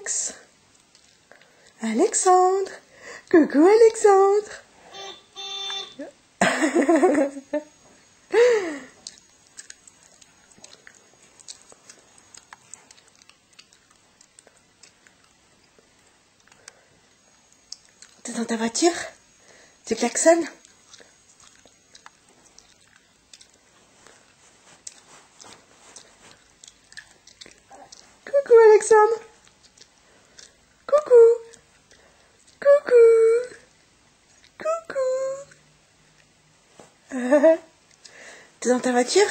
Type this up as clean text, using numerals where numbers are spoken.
Alex. Alexandre. Coucou Alexandre. T'es dans ta voiture? Tu klaxonnes? Coucou Alexandre. Coucou. Coucou. Coucou. T'es dans ta voiture?